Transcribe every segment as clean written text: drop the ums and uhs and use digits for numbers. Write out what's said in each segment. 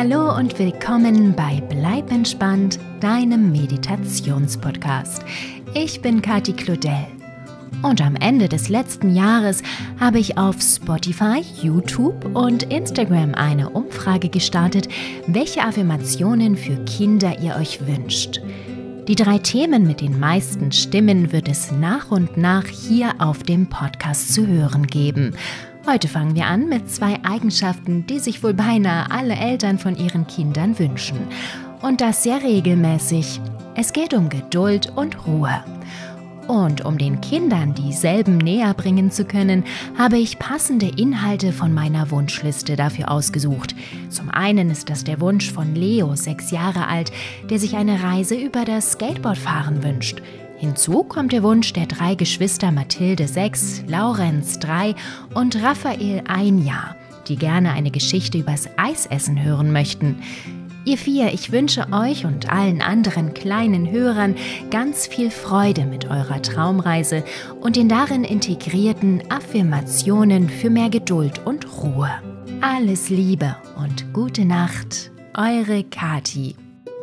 Hallo und willkommen bei Bleib entspannt, deinem Meditationspodcast. Ich bin Kathi Claudel und am Ende des letzten Jahres habe ich auf Spotify, YouTube und Instagram eine Umfrage gestartet, welche Affirmationen für Kinder ihr euch wünscht. Die 3 Themen mit den meisten Stimmen wird es nach und nach hier auf dem Podcast zu hören geben. Heute fangen wir an mit 2 Eigenschaften, die sich wohl beinahe alle Eltern von ihren Kindern wünschen. Und das sehr regelmäßig. Es geht um Geduld und Ruhe. Und um den Kindern dieselben näher bringen zu können, habe ich passende Inhalte von meiner Wunschliste dafür ausgesucht. Zum einen ist das der Wunsch von Leo, 6 Jahre alt, der sich eine Reise über das Skateboardfahren wünscht. Hinzu kommt der Wunsch der 3 Geschwister Mathilde 6, Laurenz 3 und Raphael 1 Jahr, die gerne eine Geschichte übers Eisessen hören möchten. Ihr 4, ich wünsche euch und allen anderen kleinen Hörern ganz viel Freude mit eurer Traumreise und den darin integrierten Affirmationen für mehr Geduld und Ruhe. Alles Liebe und gute Nacht, eure Kathi.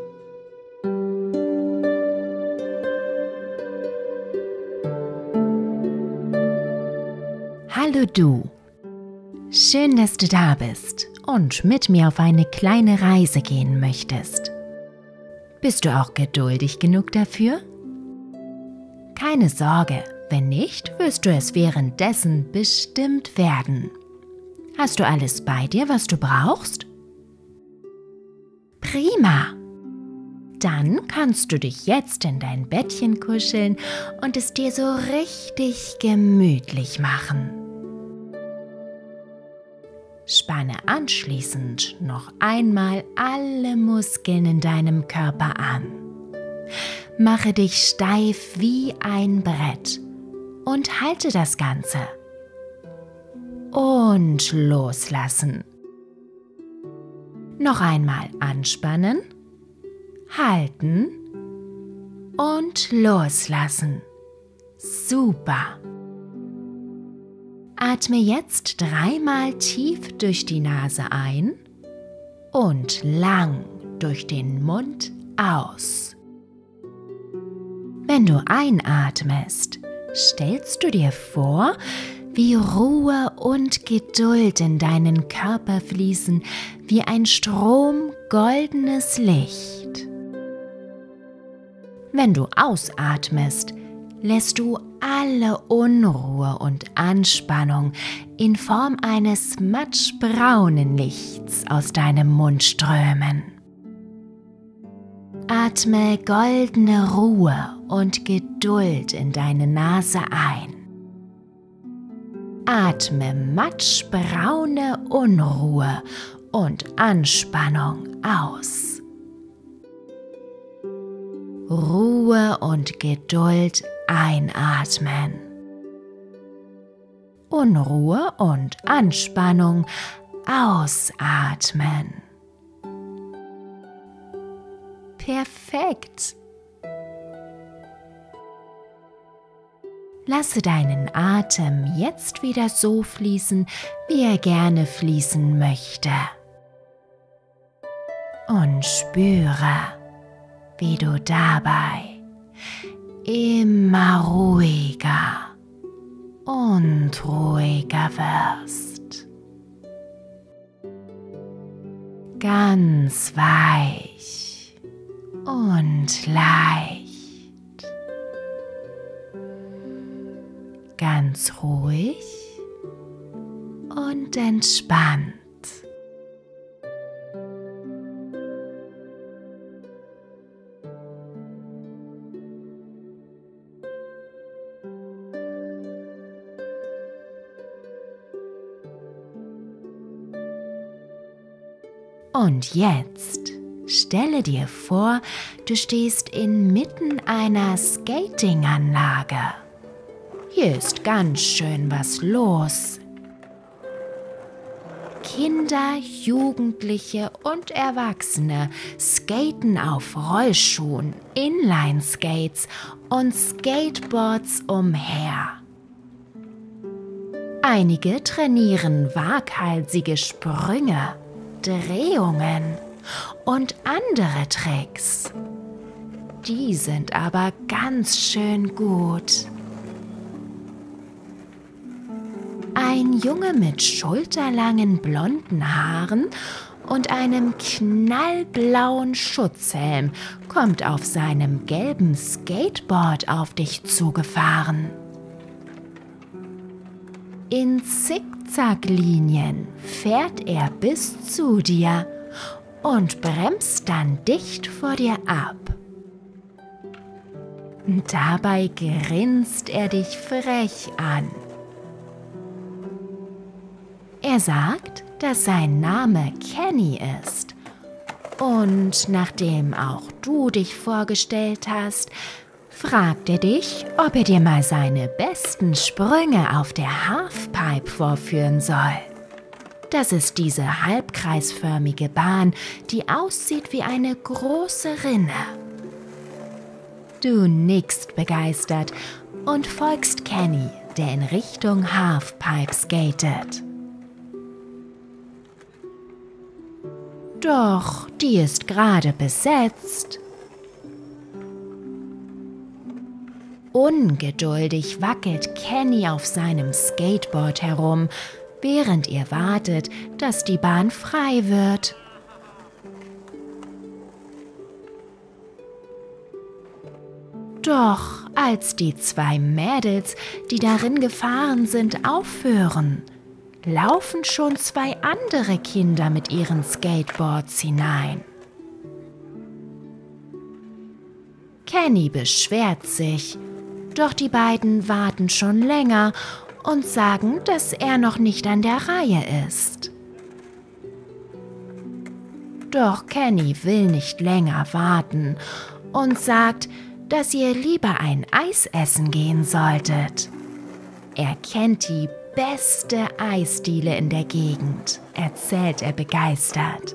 Hallo du! Schön, dass du da bist und mit mir auf eine kleine Reise gehen möchtest. Bist du auch geduldig genug dafür? Keine Sorge, wenn nicht, wirst du es währenddessen bestimmt werden. Hast du alles bei dir, was du brauchst? Prima! Dann kannst du dich jetzt in dein Bettchen kuscheln und es dir so richtig gemütlich machen. Spanne anschließend noch einmal alle Muskeln in deinem Körper an. Mache dich steif wie ein Brett und halte das Ganze. Und loslassen. Noch einmal anspannen, halten und loslassen. Super! Atme jetzt 3-mal tief durch die Nase ein und lang durch den Mund aus. Wenn du einatmest, stellst du dir vor, wie Ruhe und Geduld in deinen Körper fließen, wie ein Strom goldenes Licht. Wenn du ausatmest, lässt du alle Unruhe und Anspannung in Form eines matschbraunen Lichts aus deinem Mund strömen. Atme goldene Ruhe und Geduld in deine Nase ein. Atme matschbraune Unruhe und Anspannung aus. Ruhe und Geduld einatmen. Unruhe und Anspannung ausatmen. Perfekt! Lasse deinen Atem jetzt wieder so fließen, wie er gerne fließen möchte. Und spüre, wie du dabei immer ruhiger und ruhiger wirst. Ganz weich und leicht. Ganz ruhig und entspannt. Und jetzt stelle dir vor, du stehst inmitten einer Skatinganlage. Hier ist ganz schön was los. Kinder, Jugendliche und Erwachsene skaten auf Rollschuhen, Inline-Skates und Skateboards umher. Einige trainieren waghalsige Sprünge, Drehungen, Und andere Tricks, die sind aber ganz schön gut. Ein Junge mit schulterlangen blonden Haaren und einem knallblauen Schutzhelm kommt auf seinem gelben Skateboard auf dich zugefahren. In Zickzacklinien fährt er bis zu dir und bremst dann dicht vor dir ab. Dabei grinst er dich frech an. Er sagt, dass sein Name Kenny ist. Und nachdem auch du dich vorgestellt hast, fragt er dich, ob er dir mal seine besten Sprünge auf der Halfpipe vorführen soll. Das ist diese halbkreisförmige Bahn, die aussieht wie eine große Rinne. Du nickst begeistert und folgst Kenny, der in Richtung Halfpipe skatet. Doch die ist gerade besetzt. Ungeduldig wackelt Kenny auf seinem Skateboard herum, während ihr wartet, dass die Bahn frei wird. Doch als die zwei Mädels, die darin gefahren sind, aufhören, laufen schon zwei andere Kinder mit ihren Skateboards hinein. Kenny beschwert sich, doch die beiden warten schon länger und sagen, dass er noch nicht an der Reihe ist. Doch Kenny will nicht länger warten und sagt, dass ihr lieber ein Eis essen gehen solltet. Er kennt die beste Eisdiele in der Gegend, erzählt er begeistert.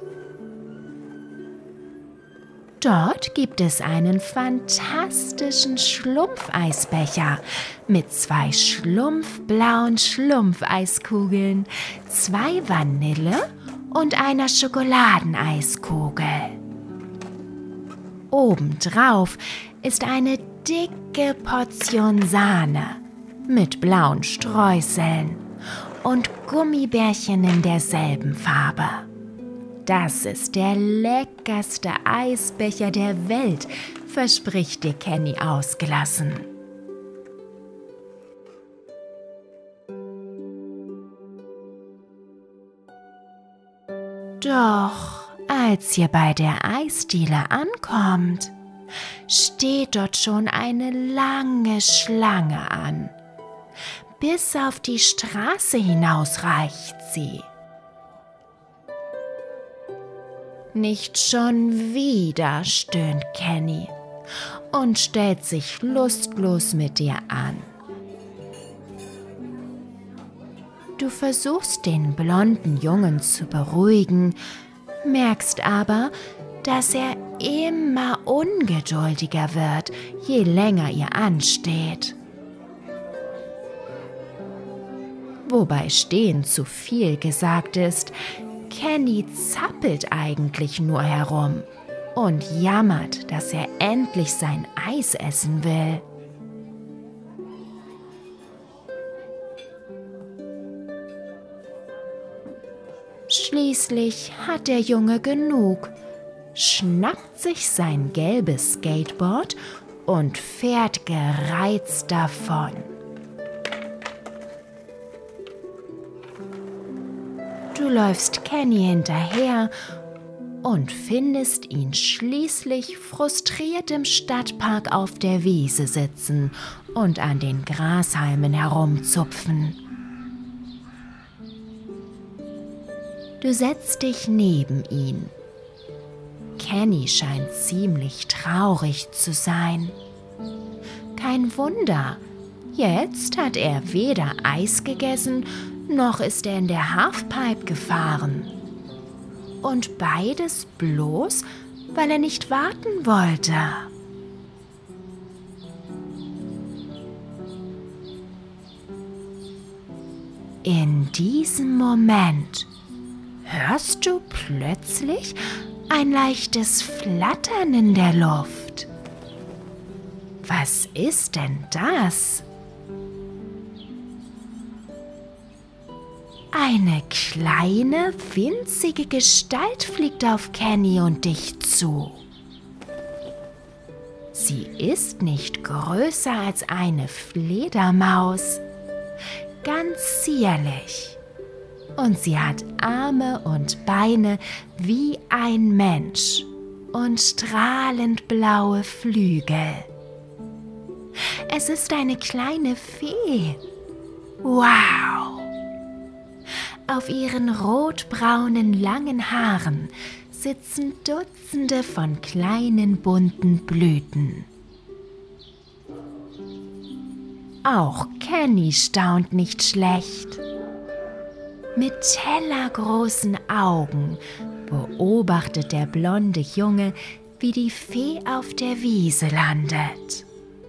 Dort gibt es einen fantastischen Schlumpfeisbecher mit 2 schlumpfblauen Schlumpfeiskugeln, 2 Vanille- und einer Schokoladeneiskugel. Obendrauf ist eine dicke Portion Sahne mit blauen Streuseln und Gummibärchen in derselben Farbe. Das ist der leckerste Eisbecher der Welt, verspricht dir Kenny ausgelassen. Doch als ihr bei der Eisdiele ankommt, steht dort schon eine lange Schlange an. Bis auf die Straße hinaus reicht sie. Nicht schon wieder, stöhnt Kenny und stellt sich lustlos mit dir an. Du versuchst, den blonden Jungen zu beruhigen, merkst aber, dass er immer ungeduldiger wird, je länger ihr ansteht. Wobei stehen zu viel gesagt ist, Kenny zappelt eigentlich nur herum und jammert, dass er endlich sein Eis essen will. Schließlich hat der Junge genug, schnappt sich sein gelbes Skateboard und fährt gereizt davon. Du läufst Kenny hinterher und findest ihn schließlich frustriert im Stadtpark auf der Wiese sitzen und an den Grashalmen herumzupfen. Du setzt dich neben ihn. Kenny scheint ziemlich traurig zu sein. Kein Wunder, jetzt hat er weder Eis gegessen, noch ist er in der Halfpipe gefahren. Und beides bloß, weil er nicht warten wollte. In diesem Moment hörst du plötzlich ein leichtes Flattern in der Luft. Was ist denn das? Eine kleine, winzige Gestalt fliegt auf Kenny und dich zu. Sie ist nicht größer als eine Fledermaus, ganz zierlich. Und sie hat Arme und Beine wie ein Mensch und strahlend blaue Flügel. Es ist eine kleine Fee. Wow! Auf ihren rotbraunen langen Haaren sitzen Dutzende von kleinen bunten Blüten. Auch Kenny staunt nicht schlecht. Mit tellergroßen Augen beobachtet der blonde Junge, wie die Fee auf der Wiese landet.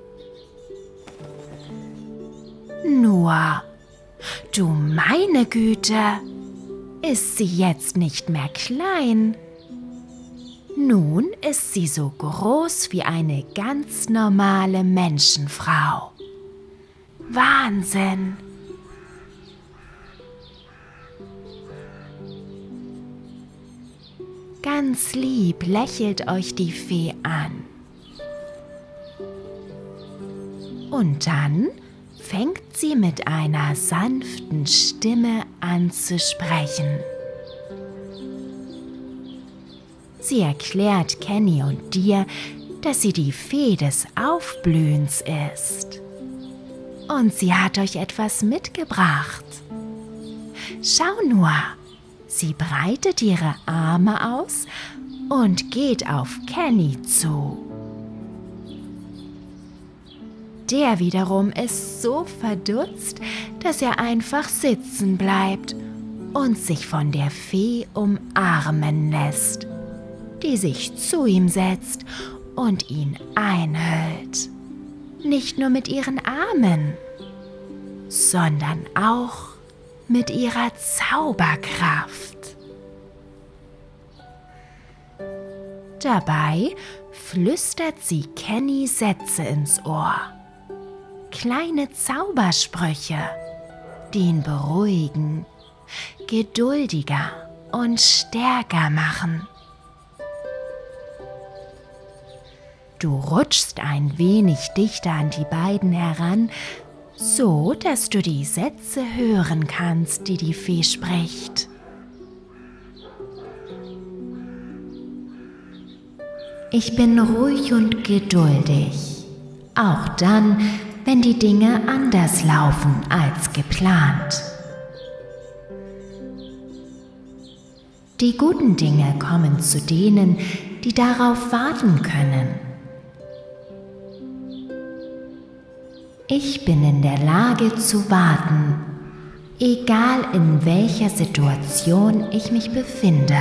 Nur, du meine Güte, ist sie jetzt nicht mehr klein? Nun ist sie so groß wie eine ganz normale Menschenfrau. Wahnsinn! Ganz lieb lächelt euch die Fee an. Und dann fängt sie mit einer sanften Stimme an zu sprechen. Sie erklärt Kenny und dir, dass sie die Fee des Aufblühens ist. Und sie hat euch etwas mitgebracht. Schau nur, sie breitet ihre Arme aus und geht auf Kenny zu. Der wiederum ist so verdutzt, dass er einfach sitzen bleibt und sich von der Fee umarmen lässt, die sich zu ihm setzt und ihn einhüllt. Nicht nur mit ihren Armen, sondern auch mit ihrer Zauberkraft. Dabei flüstert sie Kenny Sätze ins Ohr. Kleine Zaubersprüche, die ihn beruhigen, geduldiger und stärker machen. Du rutschst ein wenig dichter an die beiden heran, so dass du die Sätze hören kannst, die die Fee spricht. Ich bin ruhig und geduldig, auch dann, wenn die Dinge anders laufen als geplant. Die guten Dinge kommen zu denen, die darauf warten können. Ich bin in der Lage zu warten, egal in welcher Situation ich mich befinde.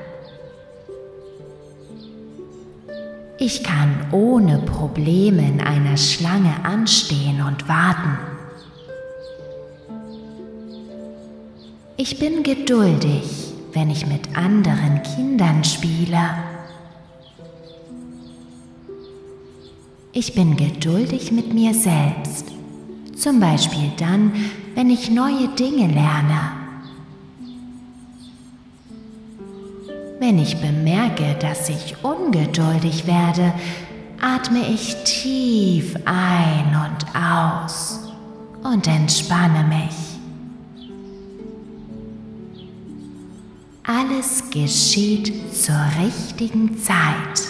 Ich kann ohne Probleme in einer Schlange anstehen und warten. Ich bin geduldig, wenn ich mit anderen Kindern spiele. Ich bin geduldig mit mir selbst, zum Beispiel dann, wenn ich neue Dinge lerne. Wenn ich bemerke, dass ich ungeduldig werde, atme ich tief ein und aus und entspanne mich. Alles geschieht zur richtigen Zeit.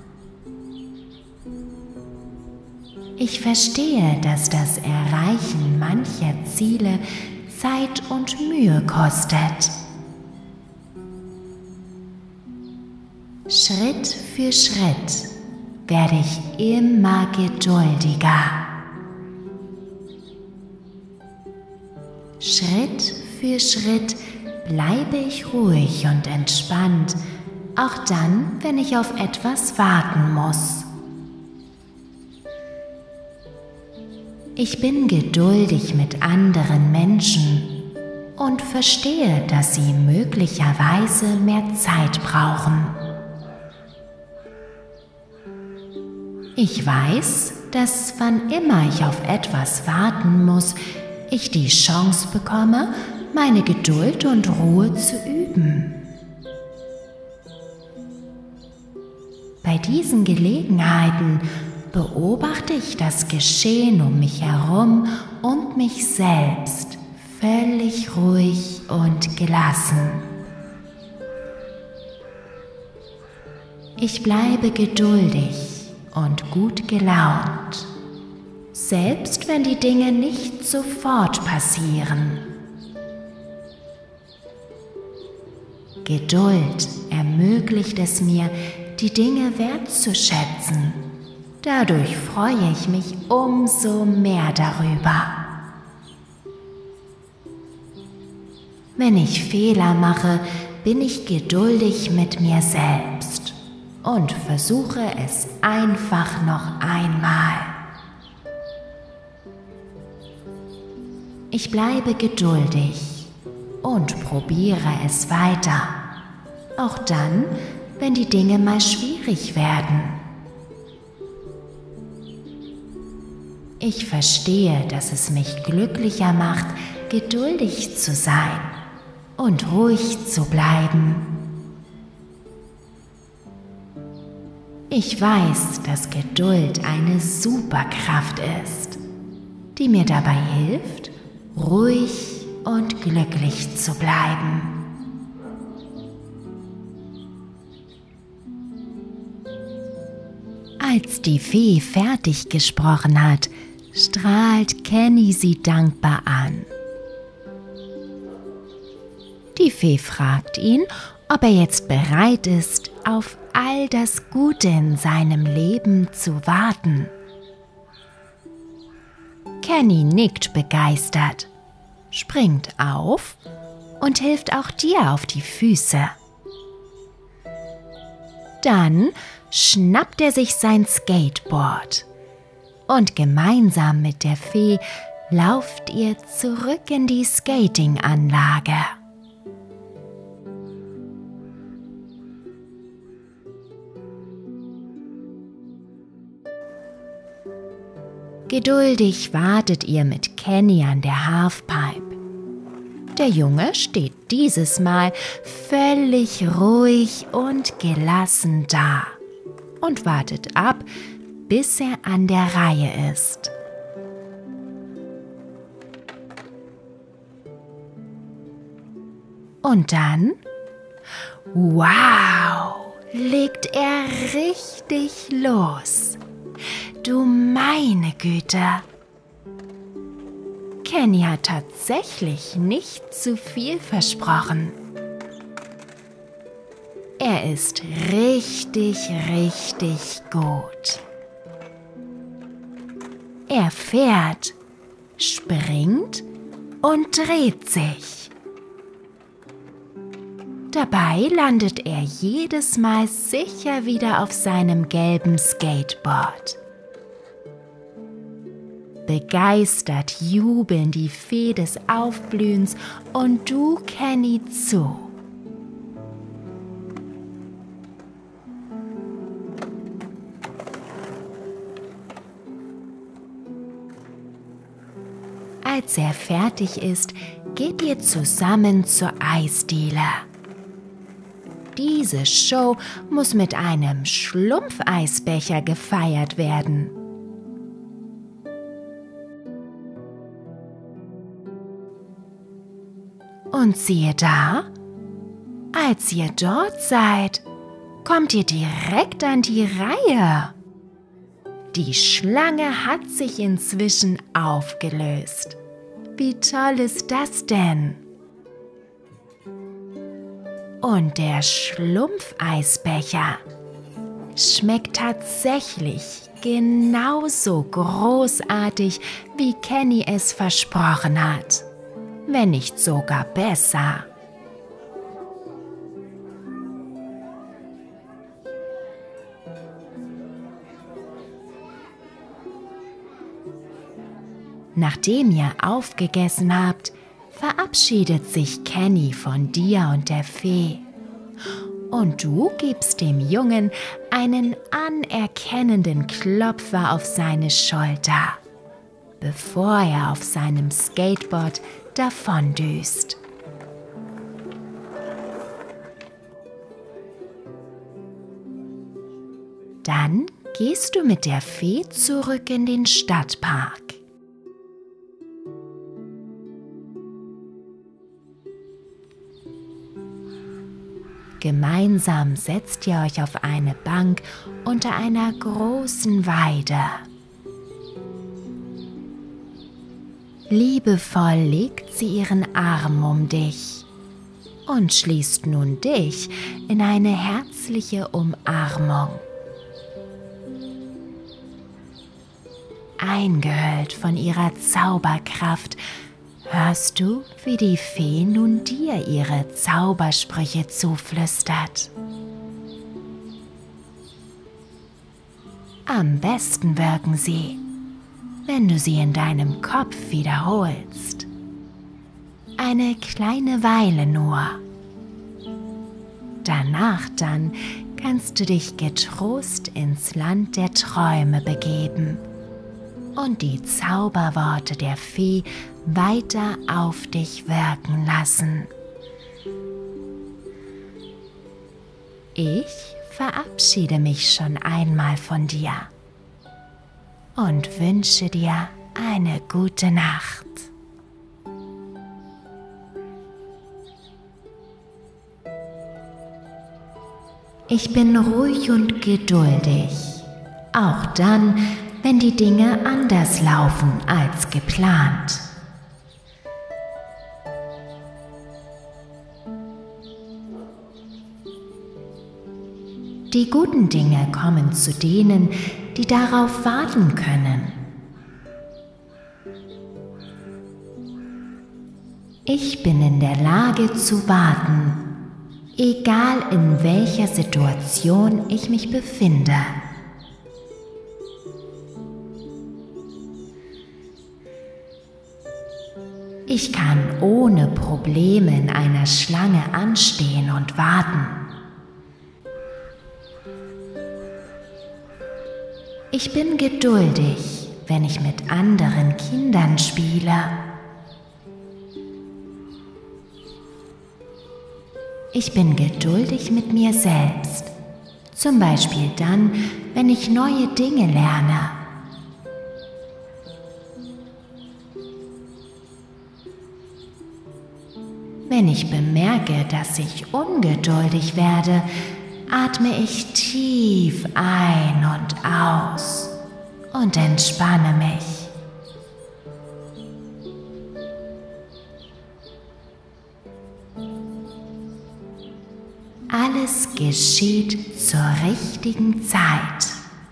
Ich verstehe, dass das Erreichen mancher Ziele Zeit und Mühe kostet. Schritt für Schritt werde ich immer geduldiger. Schritt für Schritt bleibe ich ruhig und entspannt, auch dann, wenn ich auf etwas warten muss. Ich bin geduldig mit anderen Menschen und verstehe, dass sie möglicherweise mehr Zeit brauchen. Ich weiß, dass wann immer ich auf etwas warten muss, ich die Chance bekomme, meine Geduld und Ruhe zu üben. Bei diesen Gelegenheiten beobachte ich das Geschehen um mich herum und mich selbst völlig ruhig und gelassen. Ich bleibe geduldig und gut gelaunt, selbst wenn die Dinge nicht sofort passieren. Geduld ermöglicht es mir, die Dinge wertzuschätzen. Dadurch freue ich mich umso mehr darüber. Wenn ich Fehler mache, bin ich geduldig mit mir selbst und versuche es einfach noch einmal. Ich bleibe geduldig und probiere es weiter, auch dann, wenn die Dinge mal schwierig werden. Ich verstehe, dass es mich glücklicher macht, geduldig zu sein und ruhig zu bleiben. Ich weiß, dass Geduld eine Superkraft ist, die mir dabei hilft, ruhig und glücklich zu bleiben. Als die Fee fertig gesprochen hat, strahlt Kenny sie dankbar an. Die Fee fragt ihn, ob er jetzt bereit ist, auf all das Gute in seinem Leben zu warten. Kenny nickt begeistert, springt auf und hilft auch dir auf die Füße. Dann schnappt er sich sein Skateboard und gemeinsam mit der Fee lauft ihr zurück in die Skatinganlage. Geduldig wartet ihr mit Kenny an der Halfpipe. Der Junge steht dieses Mal völlig ruhig und gelassen da und wartet ab, bis er an der Reihe ist. Und dann, wow, legt er richtig los. Du meine Güte! Kenny hat tatsächlich nicht zu viel versprochen. Er ist richtig, richtig gut. Er fährt, springt und dreht sich. Dabei landet er jedes Mal sicher wieder auf seinem gelben Skateboard. Begeistert jubeln die Fee des Aufblühens und du, Kenny, zu. Als er fertig ist, geht ihr zusammen zur Eisdiele. Diese Show muss mit einem Schlumpfeisbecher gefeiert werden. Und siehe da, als ihr dort seid, kommt ihr direkt an die Reihe. Die Schlange hat sich inzwischen aufgelöst. Wie toll ist das denn? Und der Schlumpfeisbecher schmeckt tatsächlich genauso großartig, wie Kenny es versprochen hat. Wenn nicht sogar besser. Nachdem ihr aufgegessen habt, verabschiedet sich Kenny von dir und der Fee und du gibst dem Jungen einen anerkennenden Klopfer auf seine Schulter, bevor er auf seinem Skateboard davondüst. Dann gehst du mit der Fee zurück in den Stadtpark. Gemeinsam setzt ihr euch auf eine Bank unter einer großen Weide. Liebevoll legt sie ihren Arm um dich und schließt nun dich in eine herzliche Umarmung. Eingehüllt von ihrer Zauberkraft, hörst du, wie die Fee nun dir ihre Zaubersprüche zuflüstert. Am besten wirken sie, wenn du sie in deinem Kopf wiederholst. Eine kleine Weile nur. Danach dann kannst du dich getrost ins Land der Träume begeben und die Zauberworte der Fee weiter auf dich wirken lassen. Ich verabschiede mich schon einmal von dir und wünsche dir eine gute Nacht. Ich bin ruhig und geduldig, auch dann, wenn die Dinge anders laufen als geplant. Die guten Dinge kommen zu denen, die darauf warten können. Ich bin in der Lage zu warten, egal in welcher Situation ich mich befinde. Ich kann ohne Probleme in einer Schlange anstehen und warten. Ich bin geduldig, wenn ich mit anderen Kindern spiele. Ich bin geduldig mit mir selbst, zum Beispiel dann, wenn ich neue Dinge lerne. Wenn ich bemerke, dass ich ungeduldig werde, atme ich tief ein und aus und entspanne mich. Alles geschieht zur richtigen Zeit.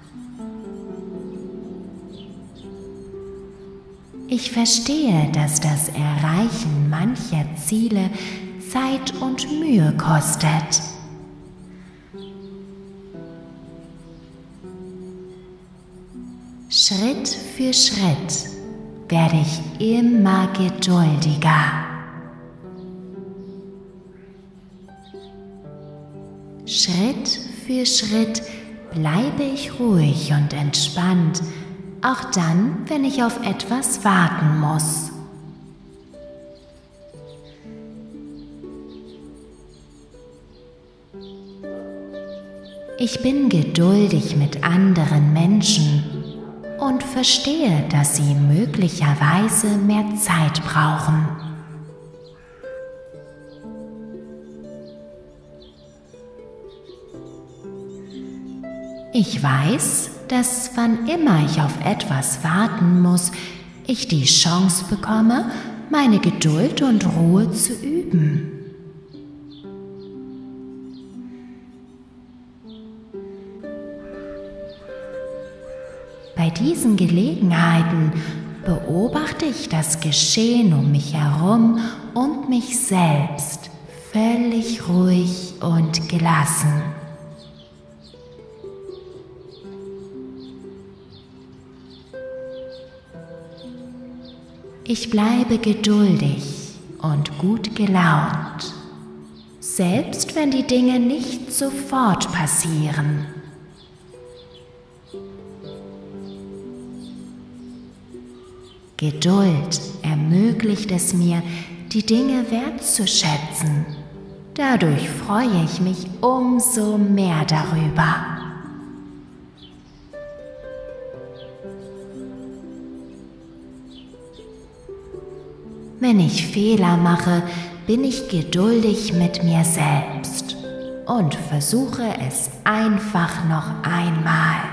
Ich verstehe, dass das Erreichen mancher Ziele Zeit und Mühe kostet. Schritt für Schritt werde ich immer geduldiger. Schritt für Schritt bleibe ich ruhig und entspannt, auch dann, wenn ich auf etwas warten muss. Ich bin geduldig mit anderen Menschen und verstehe, dass sie möglicherweise mehr Zeit brauchen. Ich weiß, dass wann immer ich auf etwas warten muss, ich die Chance bekomme, meine Geduld und Ruhe zu üben. Bei diesen Gelegenheiten beobachte ich das Geschehen um mich herum und mich selbst völlig ruhig und gelassen. Ich bleibe geduldig und gut gelaunt, selbst wenn die Dinge nicht sofort passieren. Geduld ermöglicht es mir, die Dinge wertzuschätzen. Dadurch freue ich mich umso mehr darüber. Wenn ich Fehler mache, bin ich geduldig mit mir selbst und versuche es einfach noch einmal.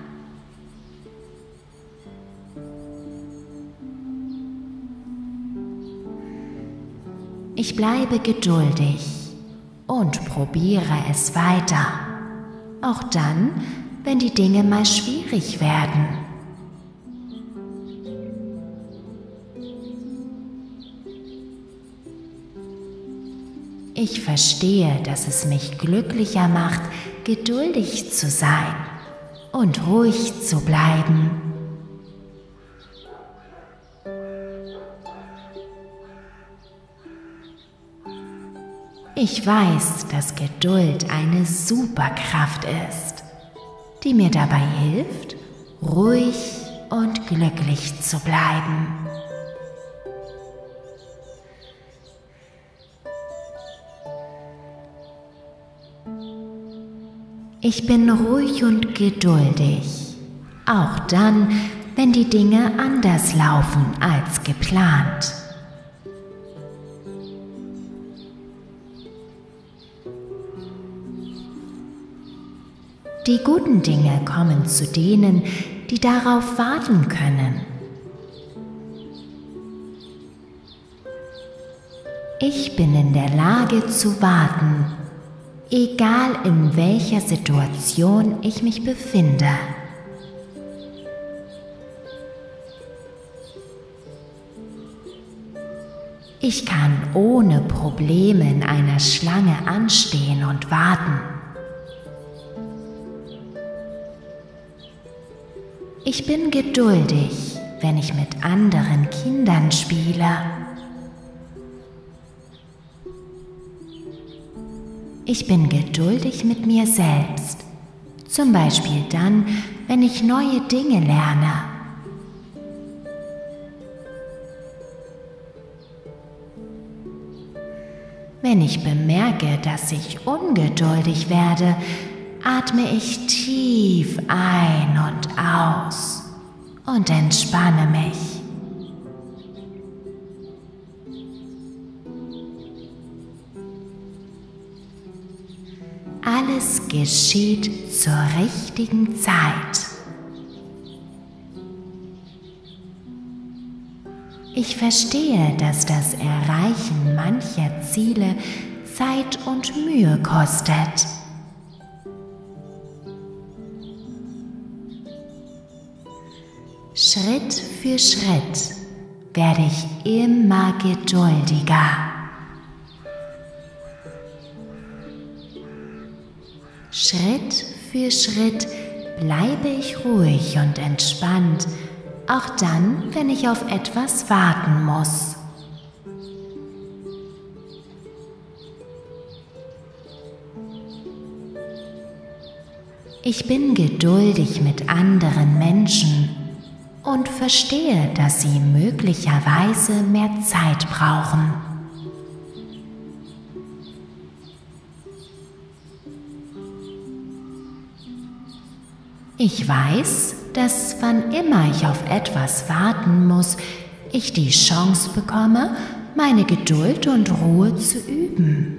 Ich bleibe geduldig und probiere es weiter, auch dann, wenn die Dinge mal schwierig werden. Ich verstehe, dass es mich glücklicher macht, geduldig zu sein und ruhig zu bleiben. Ich weiß, dass Geduld eine Superkraft ist, die mir dabei hilft, ruhig und glücklich zu bleiben. Ich bin ruhig und geduldig, auch dann, wenn die Dinge anders laufen als geplant. Die guten Dinge kommen zu denen, die darauf warten können. Ich bin in der Lage zu warten, egal in welcher Situation ich mich befinde. Ich kann ohne Probleme in einer Schlange anstehen und warten. Ich bin geduldig, wenn ich mit anderen Kindern spiele. Ich bin geduldig mit mir selbst, zum Beispiel dann, wenn ich neue Dinge lerne. Wenn ich bemerke, dass ich ungeduldig werde, atme ich tief ein und aus und entspanne mich. Alles geschieht zur richtigen Zeit. Ich verstehe, dass das Erreichen mancher Ziele Zeit und Mühe kostet. Schritt für Schritt werde ich immer geduldiger. Schritt für Schritt bleibe ich ruhig und entspannt, auch dann, wenn ich auf etwas warten muss. Ich bin geduldig mit anderen Menschen und verstehe, dass sie möglicherweise mehr Zeit brauchen. Ich weiß, dass wann immer ich auf etwas warten muss, ich die Chance bekomme, meine Geduld und Ruhe zu üben.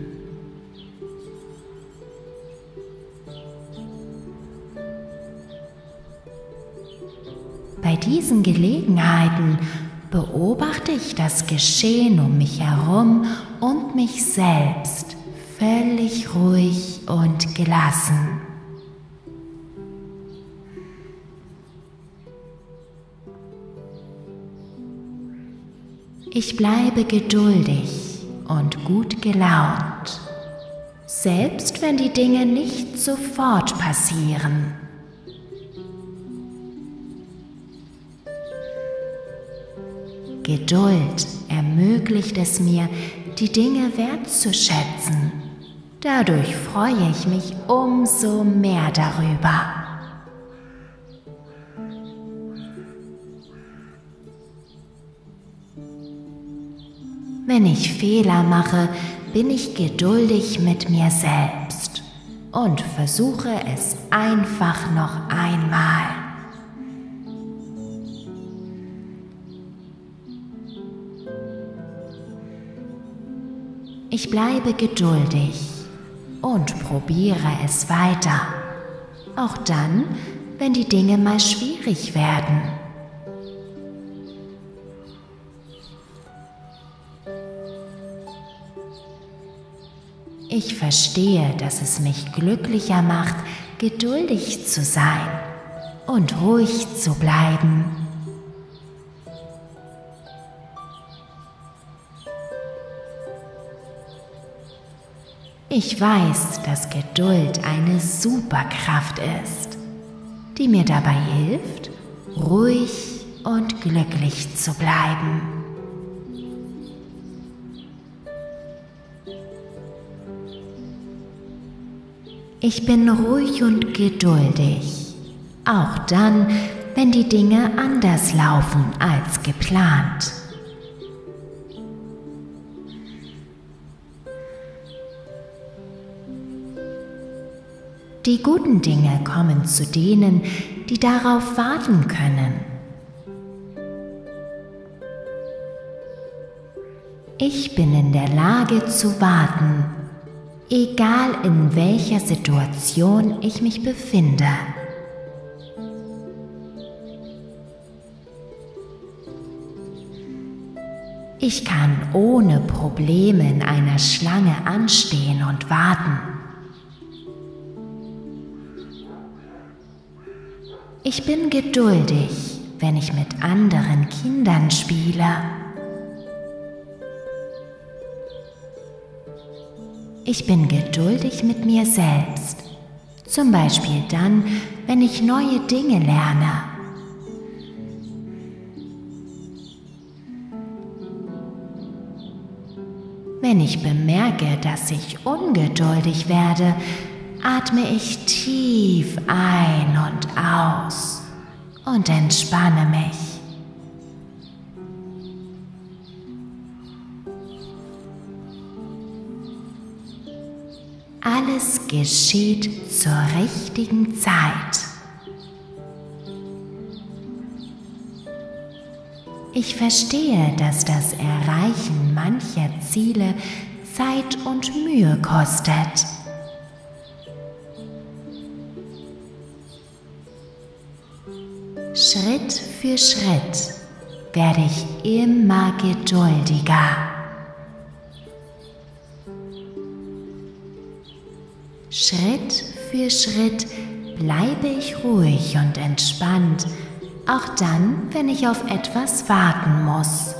Bei diesen Gelegenheiten beobachte ich das Geschehen um mich herum und mich selbst völlig ruhig und gelassen. Ich bleibe geduldig und gut gelaunt, selbst wenn die Dinge nicht sofort passieren. Geduld ermöglicht es mir, die Dinge wertzuschätzen Dadurch freue ich mich umso mehr darüber. Wenn ich Fehler mache, bin ich geduldig mit mir selbst und versuche es einfach noch einmal. Ich bleibe geduldig und probiere es weiter, auch dann, wenn die Dinge mal schwierig werden. Ich verstehe, dass es mich glücklicher macht, geduldig zu sein und ruhig zu bleiben. Ich weiß, dass Geduld eine Superkraft ist, die mir dabei hilft, ruhig und glücklich zu bleiben. Ich bin ruhig und geduldig, auch dann, wenn die Dinge anders laufen als geplant. Die guten Dinge kommen zu denen, die darauf warten können. Ich bin in der Lage zu warten, egal in welcher Situation ich mich befinde. Ich kann ohne Probleme in einer Schlange anstehen und warten. Ich bin geduldig, wenn ich mit anderen Kindern spiele. Ich bin geduldig mit mir selbst, zum Beispiel dann, wenn ich neue Dinge lerne. Wenn ich bemerke, dass ich ungeduldig werde, atme ich tief ein und aus und entspanne mich. Alles geschieht zur richtigen Zeit. Ich verstehe, dass das Erreichen mancher Ziele Zeit und Mühe kostet. Schritt für Schritt werde ich immer geduldiger. Schritt für Schritt bleibe ich ruhig und entspannt, auch dann, wenn ich auf etwas warten muss.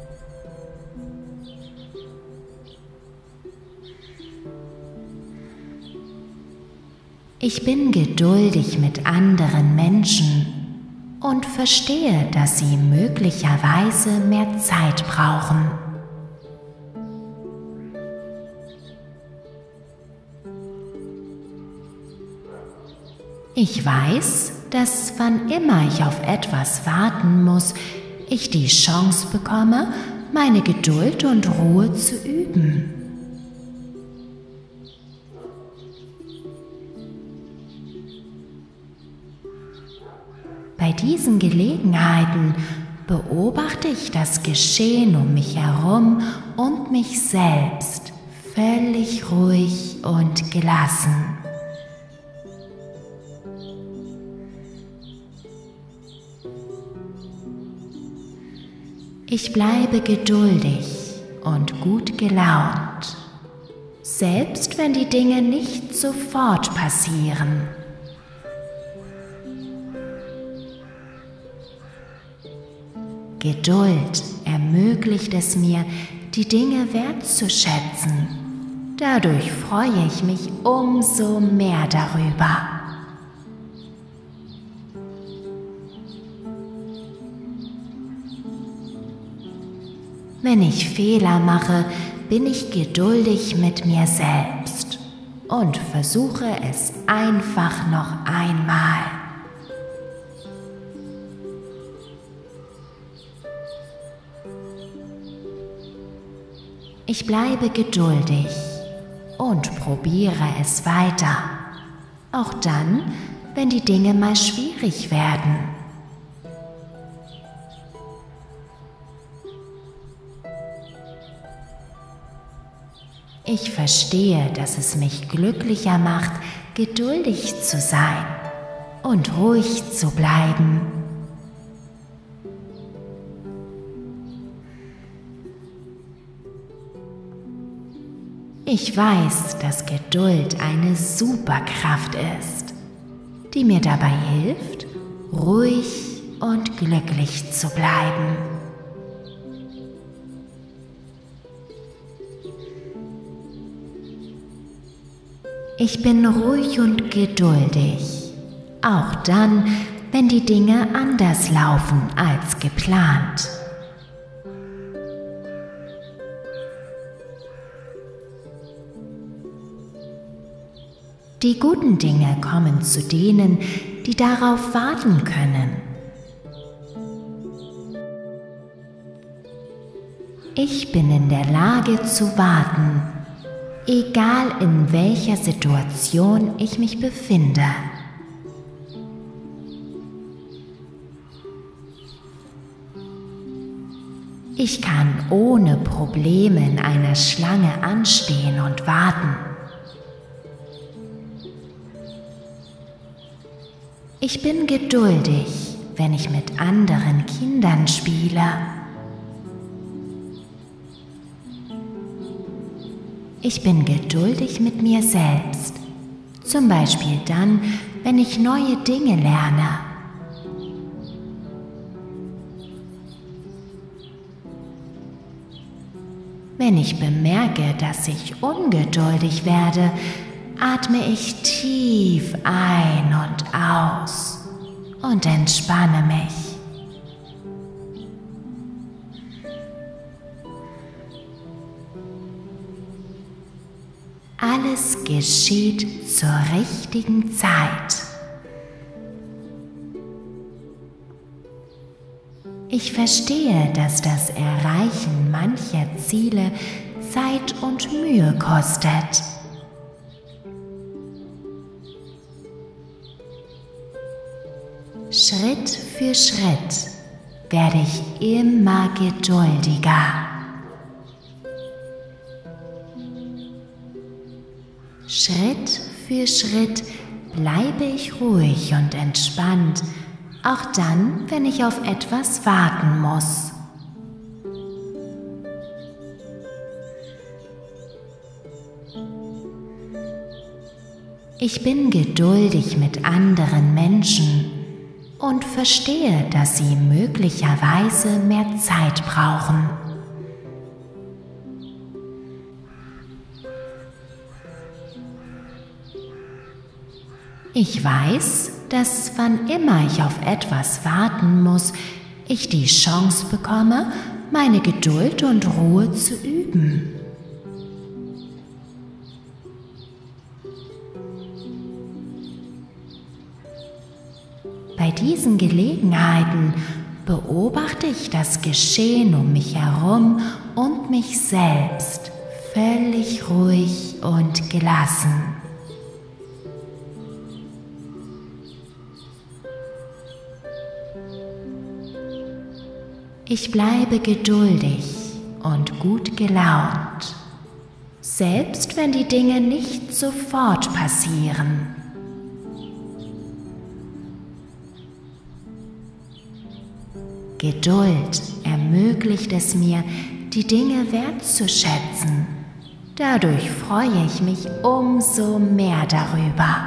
Ich bin geduldig mit anderen Menschen und verstehe, dass sie möglicherweise mehr Zeit brauchen. Ich weiß, dass wann immer ich auf etwas warten muss, ich die Chance bekomme, meine Geduld und Ruhe zu üben. Bei diesen Gelegenheiten beobachte ich das Geschehen um mich herum und mich selbst völlig ruhig und gelassen. Ich bleibe geduldig und gut gelaunt, selbst wenn die Dinge nicht sofort passieren. Geduld ermöglicht es mir, die Dinge wertzuschätzen. Dadurch freue ich mich umso mehr darüber. Wenn ich Fehler mache, bin ich geduldig mit mir selbst und versuche es einfach noch einmal. Ich bleibe geduldig und probiere es weiter, auch dann, wenn die Dinge mal schwierig werden. Ich verstehe, dass es mich glücklicher macht, geduldig zu sein und ruhig zu bleiben. Ich weiß, dass Geduld eine Superkraft ist, die mir dabei hilft, ruhig und glücklich zu bleiben. Ich bin ruhig und geduldig, auch dann, wenn die Dinge anders laufen als geplant. Die guten Dinge kommen zu denen, die darauf warten können. Ich bin in der Lage zu warten, egal in welcher Situation ich mich befinde. Ich kann ohne Probleme in einer Schlange anstehen und warten. Ich bin geduldig, wenn ich mit anderen Kindern spiele. Ich bin geduldig mit mir selbst, zum Beispiel dann, wenn ich neue Dinge lerne. Wenn ich bemerke, dass ich ungeduldig werde, atme ich tief ein und aus und entspanne mich. Alles geschieht zur richtigen Zeit. Ich verstehe, dass das Erreichen mancher Ziele Zeit und Mühe kostet. Schritt für Schritt werde ich immer geduldiger. Schritt für Schritt bleibe ich ruhig und entspannt, auch dann, wenn ich auf etwas warten muss. Ich bin geduldig mit anderen Menschen und verstehe, dass sie möglicherweise mehr Zeit brauchen. Ich weiß, dass wann immer ich auf etwas warten muss, ich die Chance bekomme, meine Geduld und Ruhe zu üben. Bei diesen Gelegenheiten beobachte ich das Geschehen um mich herum und mich selbst völlig ruhig und gelassen. Ich bleibe geduldig und gut gelaunt, selbst wenn die Dinge nicht sofort passieren. Geduld ermöglicht es mir, die Dinge wertzuschätzen. Dadurch freue ich mich umso mehr darüber.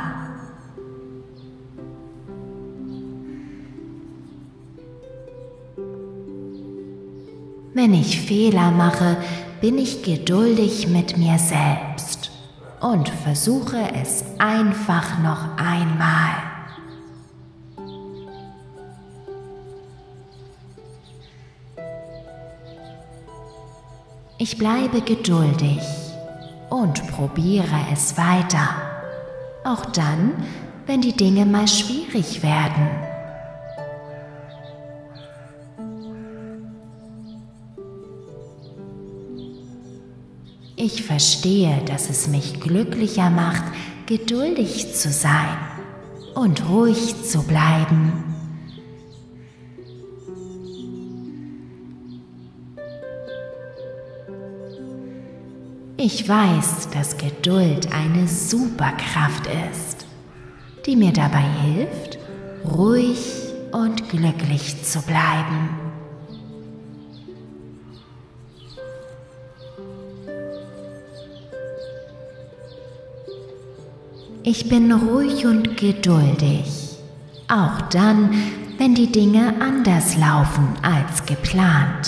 Wenn ich Fehler mache, bin ich geduldig mit mir selbst und versuche es einfach noch einmal. Ich bleibe geduldig und probiere es weiter. Auch dann, wenn die Dinge mal schwierig werden. Ich verstehe, dass es mich glücklicher macht, geduldig zu sein und ruhig zu bleiben. Ich weiß, dass Geduld eine Superkraft ist, die mir dabei hilft, ruhig und glücklich zu bleiben. Ich bin ruhig und geduldig, auch dann, wenn die Dinge anders laufen als geplant.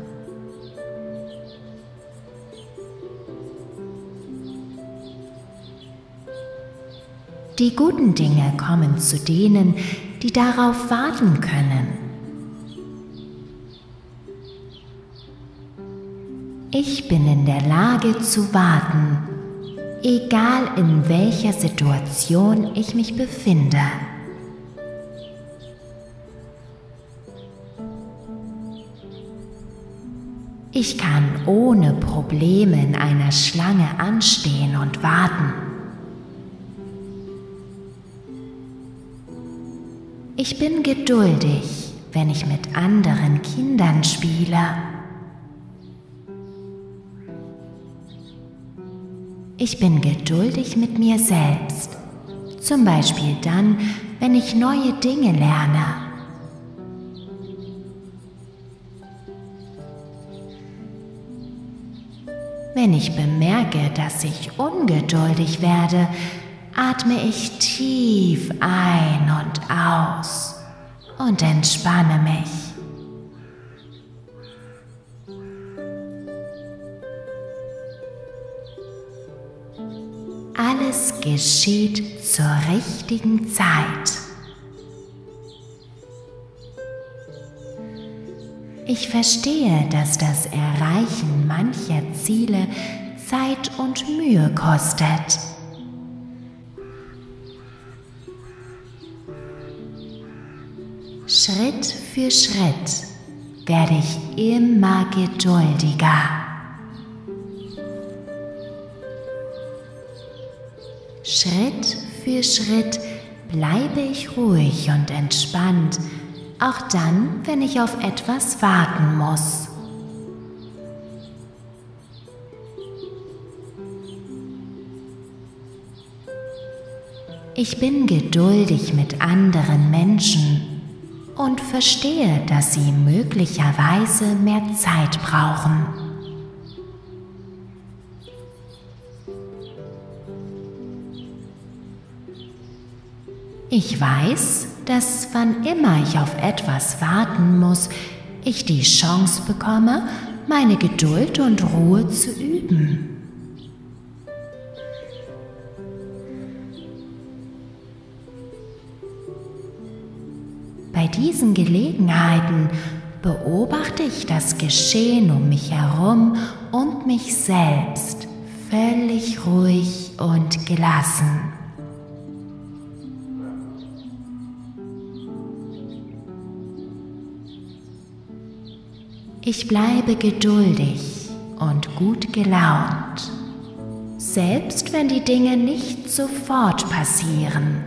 Die guten Dinge kommen zu denen, die darauf warten können. Ich bin in der Lage zu warten, egal in welcher Situation ich mich befinde. Ich kann ohne Probleme in einer Schlange anstehen und warten. Ich bin geduldig, wenn ich mit anderen Kindern spiele. Ich bin geduldig mit mir selbst, zum Beispiel dann, wenn ich neue Dinge lerne. Wenn ich bemerke, dass ich ungeduldig werde, atme ich tief ein und aus und entspanne mich. Alles geschieht zur richtigen Zeit. Ich verstehe, dass das Erreichen mancher Ziele Zeit und Mühe kostet. Schritt für Schritt werde ich immer geduldiger. Schritt für Schritt bleibe ich ruhig und entspannt, auch dann, wenn ich auf etwas warten muss. Ich bin geduldig mit anderen Menschen und verstehe, dass sie möglicherweise mehr Zeit brauchen. Ich weiß, dass wann immer ich auf etwas warten muss, ich die Chance bekomme, meine Geduld und Ruhe zu üben. Bei diesen Gelegenheiten beobachte ich das Geschehen um mich herum und mich selbst völlig ruhig und gelassen. Ich bleibe geduldig und gut gelaunt, selbst wenn die Dinge nicht sofort passieren.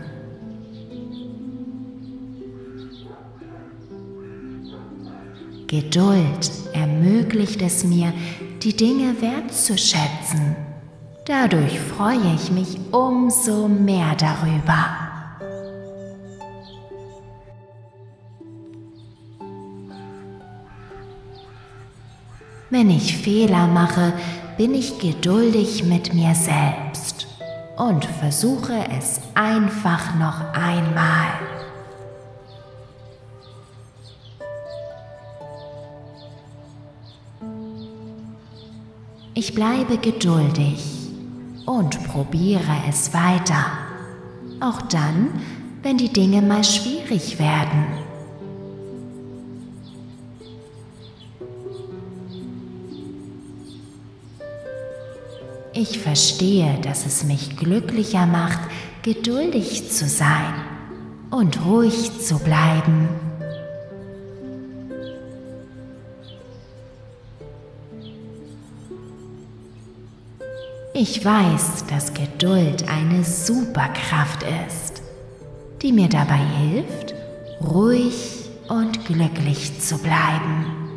Geduld ermöglicht es mir, die Dinge wertzuschätzen. Dadurch freue ich mich umso mehr darüber. Wenn ich Fehler mache, bin ich geduldig mit mir selbst und versuche es einfach noch einmal. Ich bleibe geduldig und probiere es weiter, auch dann, wenn die Dinge mal schwierig werden. Ich verstehe, dass es mich glücklicher macht, geduldig zu sein und ruhig zu bleiben. Ich weiß, dass Geduld eine Superkraft ist, die mir dabei hilft, ruhig und glücklich zu bleiben.